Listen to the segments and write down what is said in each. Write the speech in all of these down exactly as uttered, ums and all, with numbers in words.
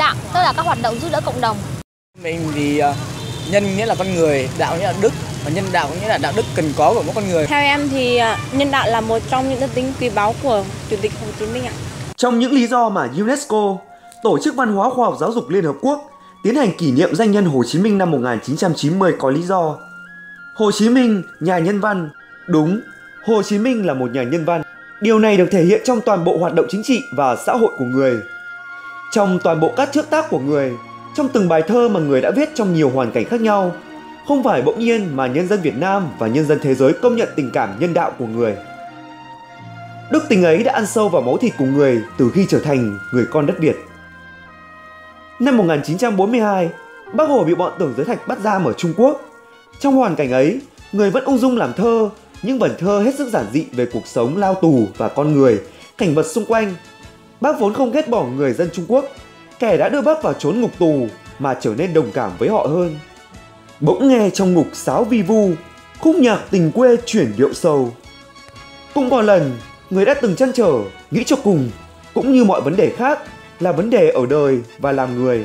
đạo, tức là các hoạt động giúp đỡ cộng đồng. Mình thì uh, nhân nghĩa là con người, đạo nghĩa là đức, và nhân đạo nghĩa là đạo đức cần có của mỗi con người. Theo em thì uh, nhân đạo là một trong những đức tính quý báu của Chủ tịch Hồ Chí Minh ạ. Trong những lý do mà UNESCO, Tổ chức Văn hóa Khoa học Giáo dục Liên Hợp Quốc, tiến hành kỷ niệm danh nhân Hồ Chí Minh năm một nghìn chín trăm chín mươi có lý do. Hồ Chí Minh, nhà nhân văn. Đúng, Hồ Chí Minh là một nhà nhân văn. Điều này được thể hiện trong toàn bộ hoạt động chính trị và xã hội của người. Trong toàn bộ các trước tác của người, trong từng bài thơ mà người đã viết trong nhiều hoàn cảnh khác nhau, không phải bỗng nhiên mà nhân dân Việt Nam và nhân dân thế giới công nhận tình cảm nhân đạo của người. Đức tính ấy đã ăn sâu vào máu thịt của người từ khi trở thành người con đất Việt. Năm một nghìn chín trăm bốn mươi hai, Bác Hồ bị bọn Tưởng Giới Thạch bắt giam ở Trung Quốc. Trong hoàn cảnh ấy, người vẫn ung dung làm thơ, những vần thơ hết sức giản dị về cuộc sống lao tù và con người, cảnh vật xung quanh. Bác vốn không ghét bỏ người dân Trung Quốc, kẻ đã đưa bác vào chốn ngục tù, mà trở nên đồng cảm với họ hơn. Bỗng nghe trong ngục sáo vi vu, khúc nhạc tình quê chuyển điệu sâu. Cũng có lần, người đã từng trăn trở, nghĩ cho cùng, cũng như mọi vấn đề khác, là vấn đề ở đời và làm người.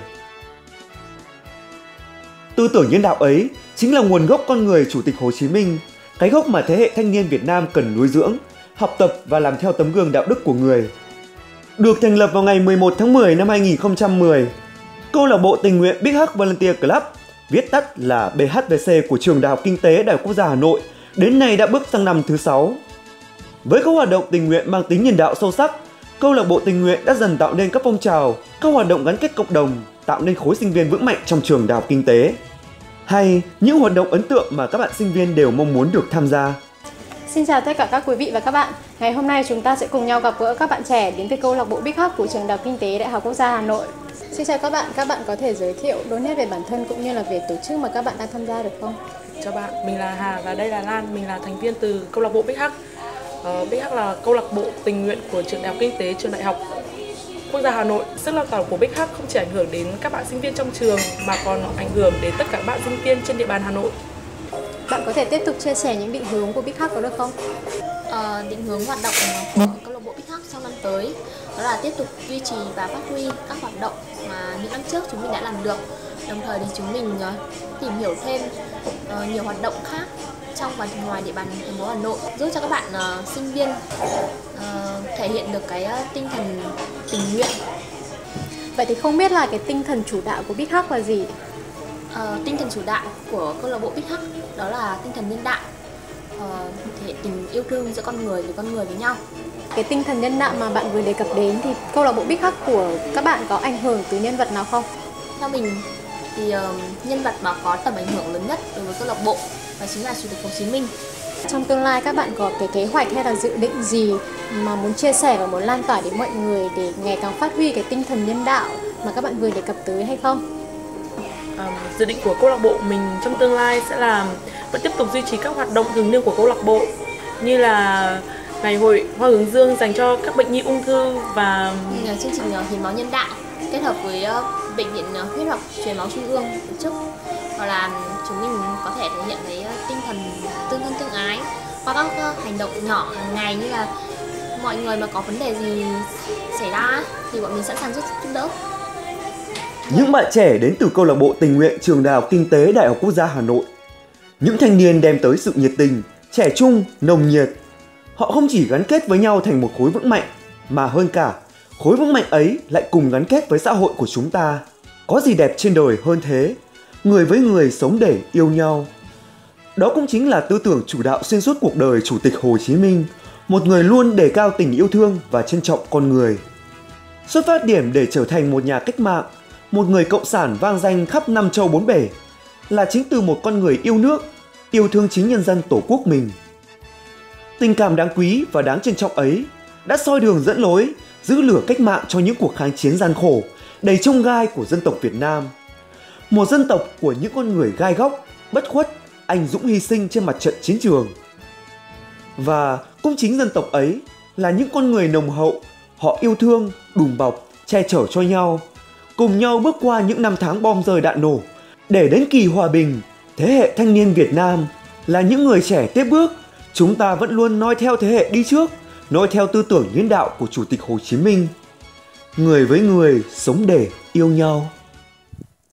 Tư tưởng nhân đạo ấy chính là nguồn gốc con người Chủ tịch Hồ Chí Minh, cái gốc mà thế hệ thanh niên Việt Nam cần nuôi dưỡng, học tập và làm theo tấm gương đạo đức của người. Được thành lập vào ngày mười một tháng mười năm hai nghìn không trăm mười, câu lạc bộ tình nguyện Big Hug Volunteer Club, viết tắt là B H V C của Trường Đại học Kinh tế Đại học Quốc gia Hà Nội, đến nay đã bước sang năm thứ sáu. Với các hoạt động tình nguyện mang tính nhân đạo sâu sắc, câu lạc bộ tình nguyện đã dần tạo nên các phong trào, các hoạt động gắn kết cộng đồng, tạo nên khối sinh viên vững mạnh trong Trường Đại học Kinh tế. Hay những hoạt động ấn tượng mà các bạn sinh viên đều mong muốn được tham gia. Xin chào tất cả các quý vị và các bạn. Ngày hôm nay chúng ta sẽ cùng nhau gặp gỡ các bạn trẻ đến từ câu lạc bộ Big Hug của Trường Đại học Kinh tế Đại học Quốc gia Hà Nội. Xin chào các bạn, các bạn có thể giới thiệu đôi nét về bản thân cũng như là về tổ chức mà các bạn đang tham gia được không? Chào bạn, mình là Hà và đây là Lan, mình là thành viên từ câu lạc bộ Big Hug. Uh, Big Hug là câu lạc bộ tình nguyện của Trường Đại học Kinh tế Trường Đại học Quốc gia Hà Nội. Sức lan tỏa của Big Hug không chỉ ảnh hưởng đến các bạn sinh viên trong trường mà còn ảnh hưởng đến tất cả các bạn sinh viên trên địa bàn Hà Nội. Bạn có thể tiếp tục chia sẻ những định hướng của Big Hug có được không? Ờ, định hướng hoạt động của câu lạc bộ Big Hug trong năm tới đó là tiếp tục duy trì và phát huy các hoạt động mà những năm trước chúng mình đã làm được. Đồng thời thì chúng mình uh, tìm hiểu thêm uh, nhiều hoạt động khác trong và ngoài địa bàn thành phố Hà Nội, giúp cho các bạn uh, sinh viên uh, thể hiện được cái uh, tinh thần tình nguyện. Vậy thì không biết là cái tinh thần chủ đạo của Big Hug là gì? Uh, tinh thần chủ đạo của câu lạc bộ Big Hug đó là tinh thần nhân đạo, uh, thể tình yêu thương giữa con người với con người với nhau. Cái tinh thần nhân đạo mà bạn vừa đề cập đến thì câu lạc bộ Big Hug của các bạn có ảnh hưởng từ nhân vật nào không? Theo mình thì uh, nhân vật mà có tầm ảnh hưởng lớn nhất đối với câu lạc bộ đó chính là Chủ tịch Hồ Chí Minh. Trong tương lai các bạn có cái kế hoạch hay là dự định gì mà muốn chia sẻ và muốn lan tỏa đến mọi người để ngày càng phát huy cái tinh thần nhân đạo mà các bạn vừa đề cập tới hay không? À, dự định của câu lạc bộ mình trong tương lai sẽ là vẫn tiếp tục duy trì các hoạt động thường niên của câu lạc bộ, như là ngày hội hoa hướng dương dành cho các bệnh nhi ung thư và chương trình hiến máu nhân đạo kết hợp với bệnh viện huyết học truyền máu trung ương tổ chức, hoặc là chúng mình có thể thể hiện cái tinh thần tương thân tương ái qua các hành động nhỏ hàng ngày, như là mọi người mà có vấn đề gì xảy ra thì bọn mình sẵn sàng giúp giúp đỡ. Những bạn trẻ đến từ câu lạc bộ tình nguyện Trường Đại học Kinh tế Đại học Quốc gia Hà Nội, những thanh niên đem tới sự nhiệt tình, trẻ trung, nồng nhiệt. Họ không chỉ gắn kết với nhau thành một khối vững mạnh, mà hơn cả, khối vững mạnh ấy lại cùng gắn kết với xã hội của chúng ta. Có gì đẹp trên đời hơn thế, người với người sống để yêu nhau. Đó cũng chính là tư tưởng chủ đạo xuyên suốt cuộc đời Chủ tịch Hồ Chí Minh, một người luôn đề cao tình yêu thương và trân trọng con người. Xuất phát điểm để trở thành một nhà cách mạng, một người cộng sản vang danh khắp năm châu bốn bể, là chính từ một con người yêu nước, yêu thương chính nhân dân tổ quốc mình. Tình cảm đáng quý và đáng trân trọng ấy đã soi đường dẫn lối, giữ lửa cách mạng cho những cuộc kháng chiến gian khổ, đầy chông gai của dân tộc Việt Nam. Một dân tộc của những con người gai góc, bất khuất, anh dũng hy sinh trên mặt trận chiến trường. Và cũng chính dân tộc ấy là những con người nồng hậu, họ yêu thương, đùm bọc, che chở cho nhau, cùng nhau bước qua những năm tháng bom rơi đạn nổ, để đến kỳ hòa bình, thế hệ thanh niên Việt Nam là những người trẻ tiếp bước, chúng ta vẫn luôn noi theo thế hệ đi trước, noi theo tư tưởng nhân đạo của Chủ tịch Hồ Chí Minh. người với người sống để yêu nhau.